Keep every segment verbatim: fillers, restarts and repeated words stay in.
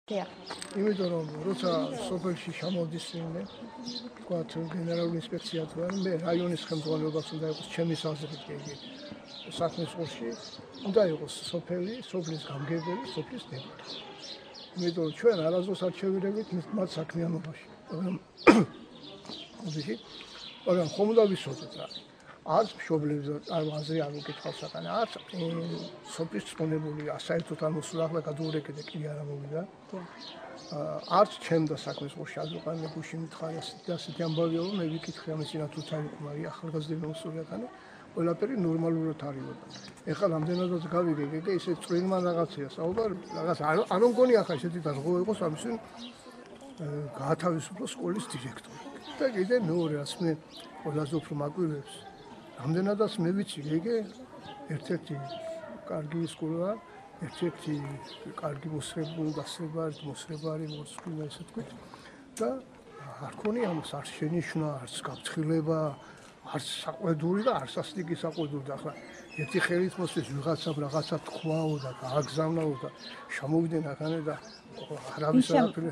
დიახ. იმიტომ რომ როცა სოფელში ჩამოვდის წინდე, თქვათ გენერალური ინსპექცია თუ არა, მე რაიონის ხელმძღვანელობას უნდა იყოს ჩემი საზრით იგი საქმის ყურში, უნდა იყოს სოფელი, სოფლის გამგებელი, სოფლის დეპუტატი. იმიტომ რომ ჩვენ არასდროს არ შევირებით მათ საქმიანობაში. მაგრამ ოდიში, მაგრამ ხომ უნდა ვიცოდეთ რა. არც მშობლებს არ აზრი არ უკითხავს საკანა, არც სოფლის წონებული საერთოდ არ მოსულახლა გადაურეკე კი არა მოვიდა. არც ჩემ და საქმის ყურში აზრყანე გუში მითხარი ასეთი ასეთი ამბავია რომ მე ვიკითხე ამის წინა თუ წაიყვარი ახალგაზრდები მოსულიყანო ყველაფერი ნორმალურად არისოდა. ეხლა რამდენადაც გავიგე გეგე ისე წვრილმან რაღაცია საუბარი რაღაც არ მგონი ახლა ესეთი დაზღვევა იყოს ამის გაათავისუფლოს სკოლის დირექტორი. და კიდე მეორე რაც მე ყველაზე უფრო მაკვირვებს რამდენადაც მე ვიცი გეგე ერთ-ერთი კარგი სკოლა ერთ-ერთი კარგი მოსრებული დასრება, მოსრებარი მოსრება ესე თქვით და არ ქონია ამას არ შენიშნა, არც გაფრთხილება, არც საყვედური და არც ასტიკი საყვედური და ახლა ერთი ხელით მოსვეს ვიღაცამ რაღაცა თქვაო და გააგზავნაო და შემოვიდნენ აქანე და არავის არაფერი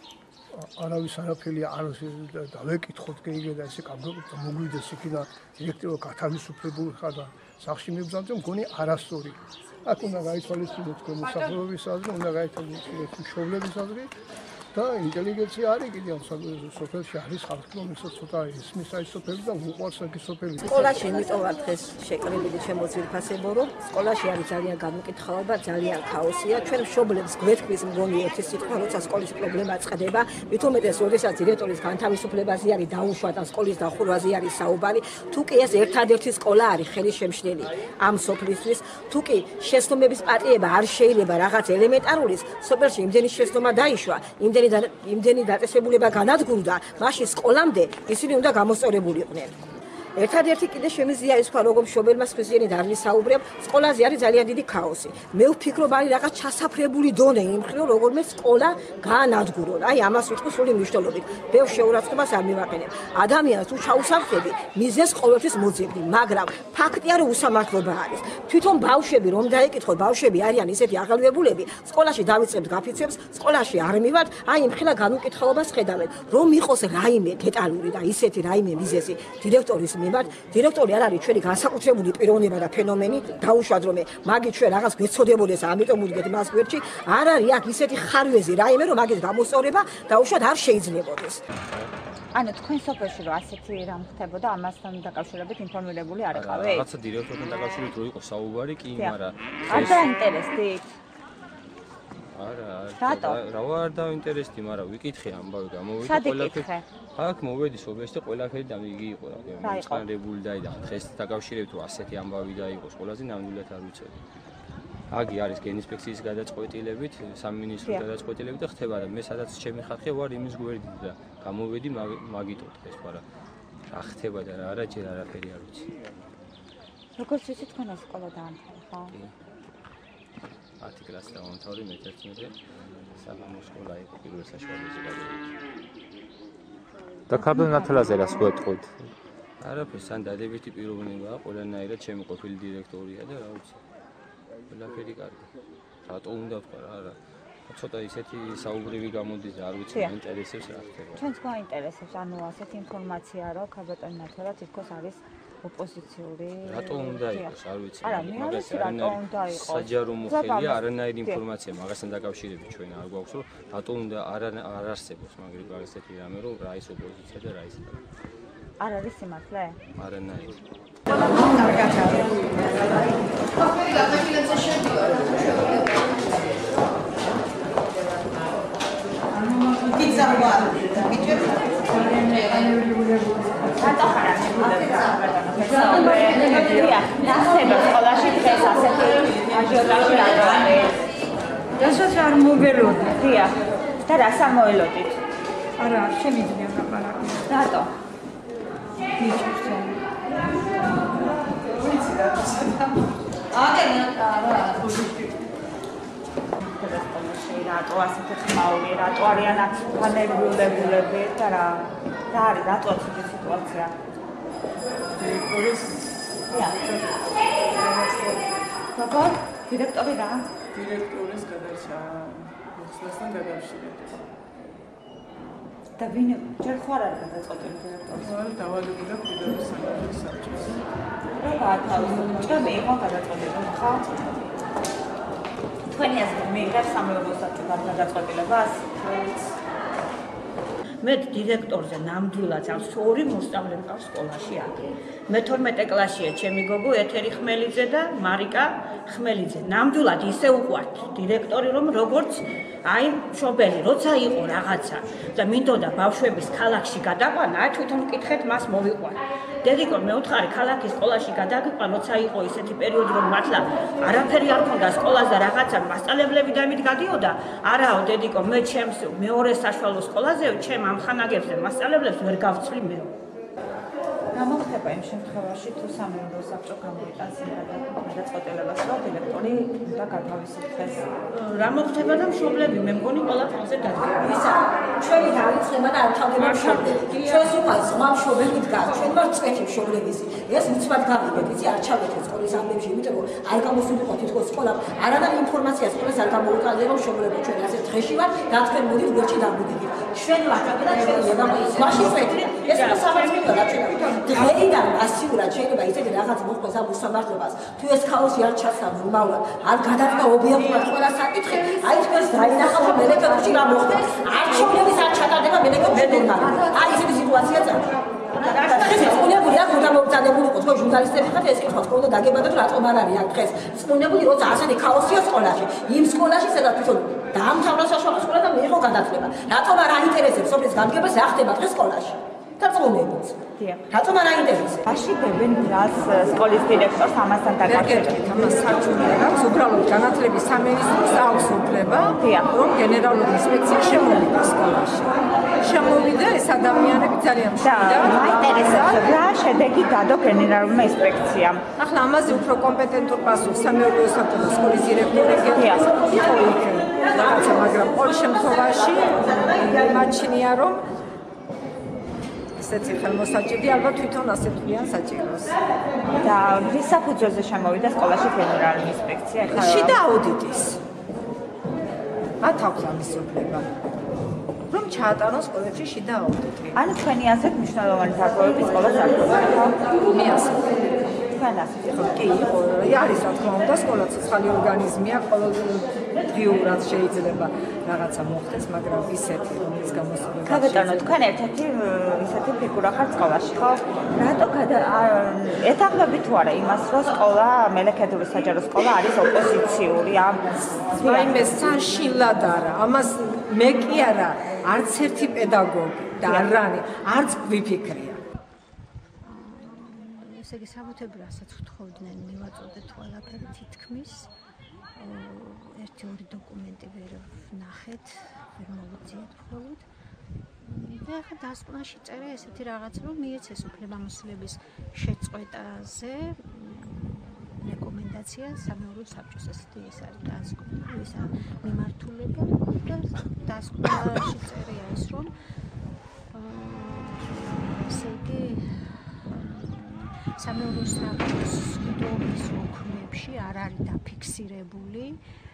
არავის არაფერი არ დავეკითხოთ გეიგე და ესე კაბლობთ მოგვიდეს იქიდან დირექტორი გათავისუფლებული ხარ და სახში მებრძანზე მგონი არასწორი აქ უნდა გაითვალისწინოთ თქვენ მოსახლეობის აზრი, უნდა გაითვალისწინოთ მშობლების აზრი და ინტელიგენცია არის კიდე ამ სოფელში არის ხალხი, რომელსაც ცოტა ისმის აი სოფელი და უყვარს აქ სოფელი. სკოლაში იმიტომ ვარ დღეს შეკრებილი ჩემო ძირფასებო, რომ სკოლაში არის ძალიან განუკითხაობა, ძალიან ქაოსია. ჩვენ მშობლებს გვეთქვის მგონი ერთი სიტყვა, როცა სკოლის პრობლემა წყდება, მით უმეტეს, როდესაც დირექტორის განთავისუფლებაზე არის დაუშვა და სკოლის დახურვაზე არის საუბარი, თუ კი ეს ერთადერთი სკოლა არის ხელისშემშლელი ამ სოფლისთვის, თუ კი შეცდომების პატიება არ შეიძლება რაღაც ელემენტარულის, სოფელში იმდენი შეცდომა დაიშვა, იმდენი იმდენი დაწესებულება განადგურდა, მაშინ სკოლამდე ისინი უნდა გამოსწორებულიყვნენ. ერთადერთი კიდე შემიძლია ის თქვა, როგორ მშობელმა სქესიანი არ ვისაუბრებ, სკოლაზე არის ძალიან დიდი ქაოსი. მე ვფიქრობ, არის რაღაც ჩასაფრებული დონე იმ მხრივ, როგორმე სკოლა გაანადგურონ. აი ამას ვიტყვი სრული მნიშვნელობით. ბევრ შეურაცხყოფას არ მივაყენებ. ადამიანს თუ ჩაუსახები, მიზეზს ყოველთვის მოძებნი, მაგრამ ფაქტია, რომ უსამართლობა არის. თვითონ ბავშვები რომ დაიკითხოთ, ბავშვები არიან ისეთი აღელვებულები, სკოლაში დავიწყებთ გაფიცვებს, სკოლაში არ მივართ, აი იმ ხილა განუკითხაობას ხედავთ, რომ იყოს რაიმე დეტალური და ისეთი რაიმე მიზეზი დირექტორის მიმართ დირექტორი არ არის ჩვენი განსაკუთრებული პიროვნება და ფენომენი დაუშვათ რომ მაგით ჩვენ რაღაც გვეცოდებოდეს ამიტომ ვუდგეთ მას გვერდში არ არის აქ ისეთი ხარვეზი რაიმე რომ მაგის გამოსწორება დაუშვათ არ შეიძლებოდეს. ანუ თქვენ სოფელში რომ ასეთი რამ ხდებოდა ამასთან დაკავშირებით ინფორმირებული არ იყავით? რაღაცა დირექტორთან დაკავშირებით რო იყო საუბარი კი, მაგრამ არ დაინტერესდით? არა, რატო? რა არ დაინტერესდი, მაგრამ ვიკითხე ამბავი გამოვიდა ყველაფერი. აქ მოვედი სოფელში და ყველაფერი და იგი იყო რა, მეწყარებული და დღეს დაკავშირებით თუ ასეთი ამბავი და იყოს, ყველაზე ნამდვილად არ ვიცოდი. აგი არის გენინსპექციის გადაწყვეტილებით, სამინისტროს გადაწყვეტილებით და ხდება და მე სადაც ჩემი ხალხი ვარ იმის გვერდით და გამოვედი მაგიტო დღეს, მაგრამ რა ხდება და რა არა ჯერ არაფერი არ ვიცი. როგორც ვიცი თქვენ სკოლა დაამთავრა, ხო? ათი კლასი დავამთავრე, მეთერთმეტე საგამო სკოლა იყო პირველ საშუალოზე გადავედი. და ქაბელ ნათლაზე რას გვეტყვით? არაფერს, ან დადებითი პიროვნებაა, ყველანაირად ჩემი ყოფილი დირექტორია და რა ვიცი. ყველაფერი კარგი. რატო უნდა ვთქვა რა, არა. ცოტა ისეთი საუბრები გამოდის და არ ვიცი, მაინტერესებს რა ხდება. ჩვენც გვაინტერესებს, ანუ ასეთი ინფორმაცია რომ ქაბატონი ნათლა თითქოს არის ოპოზიციური. რატო უნდა იყოს, არ ვიცი. არა, მე არ ვიცი რატო უნდა იყოს. საჯარო მოხელია, არანაირი ინფორმაცია მაგასთან დაკავშირებით ჩვენ არ გვაქვს, რომ რატო უნდა არ არ არსებობს მაგრამ ესეთი რამე, რომ რა ის ოპოზიცია და რა ის. არ არის სიმართლე? არანაირი. სკოლაში დღეს ასეთი აჟიოტაჟი რატო არის? რასაც არ მოგელოდი. დიახ. და რას არ მოელოდით? არა, არ შემიძლია ლაპარაკი. რატო? მიჩვენე. რატო ასეთი ხმაური, რატო არიან აქ განერგულებულები და რა რა არის, რატო ასეთი სიტუაცია? დირექტორის როგორ? დირექტორი რა? დირექტორის გადაჭრა ხსნასთან დაკავშირებით. და ვინ ჯერ ხარ არ გადაწყვეტილი დირექტორის? ვარ დავალებული პირდაპირ სამართლის საბჭოს. რა გაათავისუფლოთ? და მე იყო გადაწყვეტილი ხარ? თქვენი აზრით მე რა სამეურნეო საბჭოს გადაწყვეტილებას? მე დირექტორზე ნამდვილად აქვს ორი მოსწავლე მყავს სკოლაში აქ. მე თორმეტე კლასია ჩემი გოგო ეთერი ხმელიძე და მარიკა ხმელიძე. ნამდვილად ისე უყვართ დირექტორი რომ როგორც აი მშობელი როცა იყო რაღაცა და მინდოდა ბავშვების ქალაქში გადაყვანა, აი თვითონ მკითხეთ მას მოვიყვან. დედიკო მე უთხარი ქალაქის სკოლაში გადაგიყვან, როცა იყო ისეთი პერიოდი რომ მართლა არაფერი არ ქონდა სკოლას და რაღაცა მასწავლებლები დამით გადიოდა. არაო დედიკო მე ჩემს მეორე საშუალო სკოლაზე ჩემ ამ ხანაგებზე მასწავლებლებს ვერ გავცვლი მე. რა მოხდება იმ შემთხვევაში თუ სამეურნეო საბჭო გამოიტანს გადაწყვეტილებას რომ დირექტორი უნდა გათავისუფლდეს? რა მოხდება და მშობლები მე მგონი ყველა თავზე დადგება. ისა ჩვენი დაიწყება და არ თავდება მშობლები. ჩვენს უკან ზღვა მშობლები დგას. ჩვენ ვართ წვეთი მშობლებისი. ეს უცბად გავიგეთ, იცი არ ჩავეთეთ სკოლის ამბებში, იმიტომ რომ არ გამოსულიყო თითქოს სკოლა. არანაირი ინფორმაცია სკოლას არ გამოუტანდა რომ მშობლები ჩვენ ასე დღეში ვართ და თქვენ მოდით გვერდში დაგვიდებით. ჩვენ ვართ და ჩვენ ზოგადად მაშინ წვეთი. ეს სამართლია და ჩვენ დღეიდან პასიურად შეიძლება ისეთი რაღაც მოხდეს ამ უსამართლობას. თუ ეს ქაოსი არ ჩასა ნორმალურად, არ გადაწყდა ობიექტურად ყველა საკითხი, აი თქვენს დაინახავ მელეკებში რა მოხდა. არ შობლების არ ჩატარდება მელეკებში ნორმალურად. აი ესეთი სიტუაცია წავა. წმუნებული აქ უნდა მოგზადებულიყო თქვენ ჟურნალისტები ხართ ეს კითხვა თქო და დაგებადოთ რატომ არ არის აქ დღეს წმუნებული როცა ასეთი ქაოსია სკოლაში იმ სკოლაში სადაც თვითონ დაამთავრა საშუალო სკოლა და მიიღო გადაწყვეტილება რატომ არ აინტერესებს სოფლის გამგებას რა ხდება დღეს სკოლაში და წმუნებულს რატომ არ აინტერესებს აშიფებენ რას სკოლის დირექტორს ამასთან დაკავშირებით ამას საჭიროა აქვს უბრალოდ განათლების სამინისტროს აქვს უფლება რომ გენერალური ინსპექცია შემოვიდა სკოლაში შემოვიდა ეს ადამიანები ძალიან მშვიდად მაინტერესებს რა შედეგი დადო გენერალურმა ინსპექციამ ახლა ამაზე უფრო კომპეტენტურ პასუხს სამეურნეო საბჭოს სკოლის დირექტორი გეტყვია რაღაცა მაგრამ ყოველ შემთხვევაში იმაჩნია რომ ესეც ხელმოსაჭირი ალბათ თვითონ ასე თვლიან საჭიროს და ვის საფუძველზე შემოვიდა სკოლაში გენერალური ინსპექცია ხა შიდა აუდიტის მათ აქვს ამის უფლება რომ ჩაატაროს სკოლებში შიდა აუდიტი ანუ თქვენი აზრით მნიშვნელოვანი დარღვევები სკოლას არ ქონდა მე ასე თქვენ ასე კი იყო არის რა თქმა უნდა სკოლა ცოცხალი ორგანიზმია ყოველდღიურად შეიძლება რაღაცა მოხდეს მაგრამ ისეთი რომელიც გამოსულება ქაბეტონო თქვენ ერთ-ერთი ისეთი ფიგურა ხართ სკოლაში ხო რატო ეთანხმები თუ არა იმას რომ სკოლა მელექედური საჯარო სკოლა არის ოპოზიციური ამ რაიმე საშინლად არა ამას მე კი არა არც ერთი პედაგოგი და არანი არც გვიფიქრია ესე იგი საბუთები რასაც ვთხოვდნენ მივაწოდეთ ყველაფერი თითქმის ერთი ორი დოკუმენტი ვერ ვნახეთ ვერ მოვიძიეთ მხოლოდ და ახლა დასკვნაში წერა ესეთი რაღაც რომ მიეცეს უფლებამოსილების შეწყვეტაზე რეკომენდაცია სამეურნეო საბჭოს ესეთი ეს არის დასკვნა ეს მიმართულება და დასკვნაში წერია ეს რომ ესე იგი სამეურნეო საბჭოს დონის ოქმებში არ არის დაფიქსირებული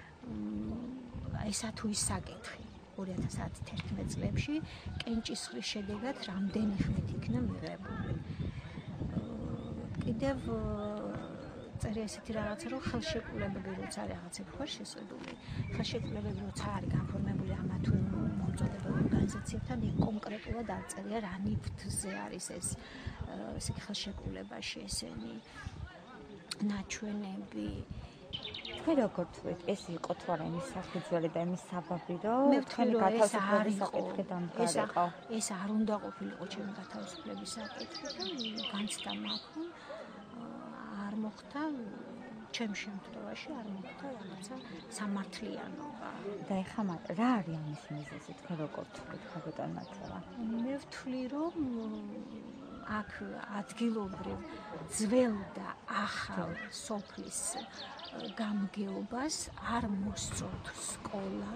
ესა თუ ის საკითხი ორი ათას ათერთმეტ წლებში კენჭისხლის შედეგად რამდენი ხმით იქნა მიღებული კიდევ წერია ესეთი რაღაცა რომ ხელშეკრულებები როცა რაღაცები ხარ შესაძლებელი ხელშეკრულებები როცა არის განფორმებული ამა თუ მომწოდებელ ორგანიზაციებთან იქ კონკრეტულად არ წერია რა ნივთზე არის ეს ესე იგი ხელშეკრულებაში ესენი ნაჩვენები თქვენ როგორ თქვით ეს იყო თუ არა იმის საფუძველი და იმის საბაბი რომ თქვენი გათავისუფლების საკითხი დამყარიყო ეს არ უნდა ყოფილიყო ჩემი გათავისუფლების საკითხი და განცდა მაქვს არ მოხდა ჩემ შემთხვევაში არ მოხდა რაღაცა სამართლიანობა და ეხლა რა არის ამის მიზეზი თქვენ როგორ თქვით ქაბეტონ მაცევა მე ვთვლი რომ აქ ადგილობრივ ძველ და ახალ სოფლის გამგეობას არ მოსწონთ სკოლა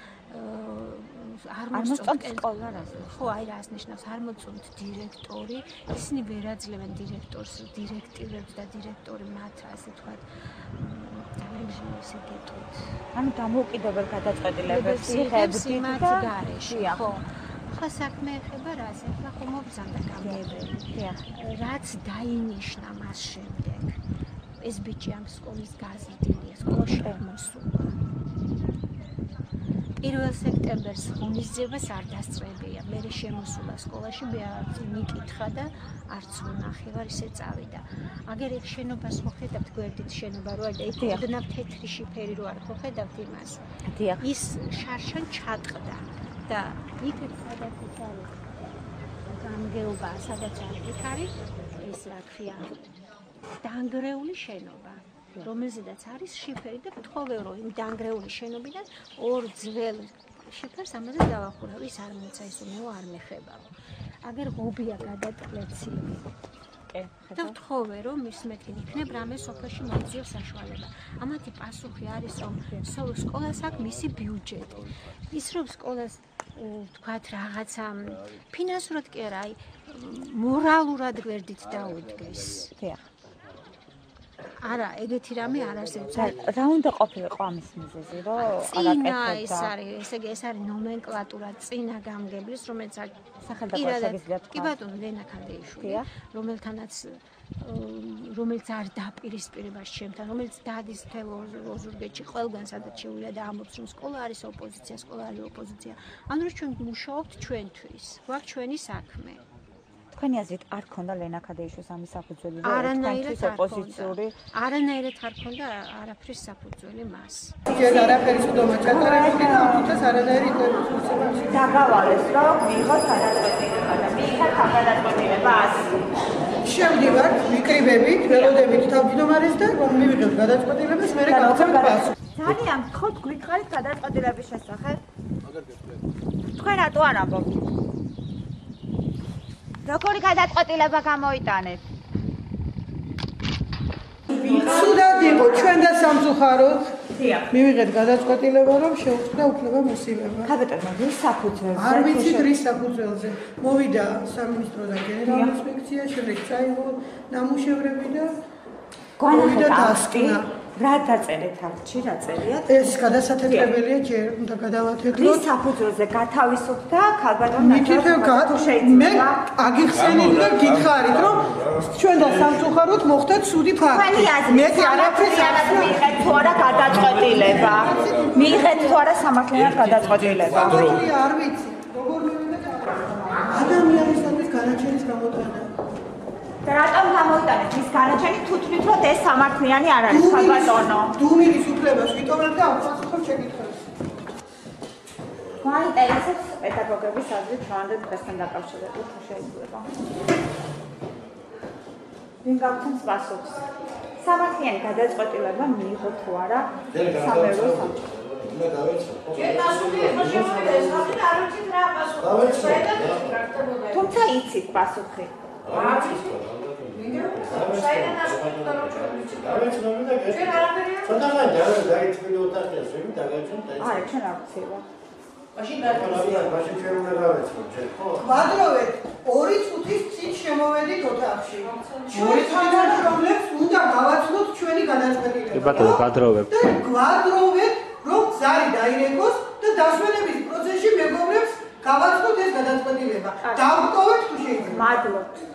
არ მოსწონთ სკოლა რას ხო აი რას ნიშნავს არ მოწონთ დირექტორი ისინი ვერ აძლევენ დირექტორს დირექტივებს და დირექტორი მათ ასე თქვა ესე გეტყვით. ანუ დამოუკიდებელ გადაწყვეტილებებს იღებდით და გარეშე, ხო. ახლა საქმე ეხება რას? ახლა ხომ მობრძანდა გამგებელი. რაც დაინიშნა მას შემდეგ. ეს ბიჭი ამ სკოლის გაზრდილია, სკოლაში მოსულა. პირველ სექტემბერს ღონისძიებას არ დასწრებია. მე შემოსულა სკოლაში, მე მიკითხა და არც ვნახე, ვარ ისე წავიდა. აგერ ეგ შენობას ხო ხედავთ გვერდით შენობა რო არის და იქ ოდნავ თეთრი შიფერი რო არის, ხო ხედავთ იმას? ის შარშან ჩატყდა და იქ სადაც არის გამგეობა, სადაც არის, იქ არის ეს რა ქვია, დაანგრეული შენობა. რომელზედაც არის შიფერი და ვთხოვე რომ იმ დაანგრეული შენობიდან ორ ძველ შიფერს ამაზე დავახურავ, ის არ მოცა ის უმეო არ მეხებაო. აგერ ღობია გადატკეცილი. კი, და ვთხოვე რომ მის მეთქი იქნებ რამე სოფელში მოიძიო საშუალება. ამათი პასუხი არის რომ სკოლას აქვს მისი ბიუჯეტი. ის რომ სკოლას თქვათ რაღაცა ფინანსურად კი არა, აი მორალურად გვერდით დაუდგეს. დიახ. არა, ეგეთი რამე არ არსებობს. რა უნდა ყოფილიყო ამის მიზეზი, რომ წინა ეს არის, ესე იგი ეს არის ნომენკლატურა წინა გამგებლის, რომელიც სახელმწიფო კი ბატონო ლენა ქანდეიშვილი, რომელთანაც რომელიც არ დაპირისპირებას ჩემთან, რომელიც დადის თელ ოზურგეთში ყველგან სადაც შეუძლია და ამბობს რომ სკოლა არის ოპოზიცია, სკოლა არის ოპოზიცია. ანუ რომ ჩვენ მუშაობთ ჩვენთვის, გვაქვს ჩვენი საქმე. თქვენი აზრით არ ქონდა ლენა ქადეიშვილს ამის საფუძველი და არანაირად არ ოპოზიციური არანაირად არ ქონდა არაფრის საფუძველი მას. ჯერ არაფერი სუდომა ჩატარებული და ამიტომ არანაირი ინტერესებაში დაგავალეს რომ მიიღოთ გადაწყვეტილება და მიიღეთ გადაწყვეტილება ასი. შევდივართ ვიკრიბებით, ველოდებით თავმჯდომარეს და რომ მივიღოთ გადაწყვეტილებას, მე გავაცემთ პასუხი. ძალიან გთხოვთ გვითხარით გადაწყვეტილების შესახებ. თქვენ რატო არ ამბობთ? როგორი გადაწყვეტილება გამოიტანეთ? სუდად იყო ჩვენ და სამწუხაროდ მივიღეთ გადაწყვეტილება რომ შეუწყდა უფლება მოსივება. ხაბეტონო, რის საფუძველზე? არ ვიცი რის საფუძველზე. მოვიდა სამინისტრო და გენერალური ინსპექცია, შემდეგ წაიღო ნამუშევრები და გვანახეთ დასკნა. რა დაწერეთ აქტში, რა წერიათ? ეს გადასათეთრებელია ჯერ უნდა გადავათეთროთ. რის საფუძველზე გათავისუფლდა ქალბატონ ნათაშა? მე აგიხსენით და გითხარით რომ ჩვენ და სამწუხაროდ მოხდა ცუდი ფაქტი. მე არაფერს არ მიიღეთ თუ არა გადაწყვეტილება. მიიღეთ თუ არა სამართლიანად გადაწყვეტილება. არ ვიცი. როგორ მივიღეთ? ადამიანისათვის განაჩენის გამოტანა. და რატომ გამოიტანეთ ის განაჩენი თუ თვლით რომ ეს სამართლიანი არ არის ქალბატონო? დუმილის უფლებას ვიტოვებ და ამ პასუხს შეკითხებს. მაინტერესებს პედაგოგების აზრით რამე დღესთან დაკავშირებით თუ შეიძლება. ვინ გავცემს პასუხს? სამართლიანი გადაწყვეტილება მიიღო თუ არა სამეურვე სამსახურში? უნდა დავეცოთ. თუმცა იცით პასუხი. გვადროვეთ ორი წუთის წინ შემოვედით ოთახში. ჩვენ თანამშრომლებს უნდა გავაცნოთ ჩვენი გადაწყვეტილება. კი ბატონო, გადროვებთ. და გვადროვეთ რომ ზარი დაირეკოს და დასვენების პროცესში მეგობრებს გავაცნოთ ეს გადაწყვეტილება. დავტოვეთ თუ შეიძლება. მადლობთ.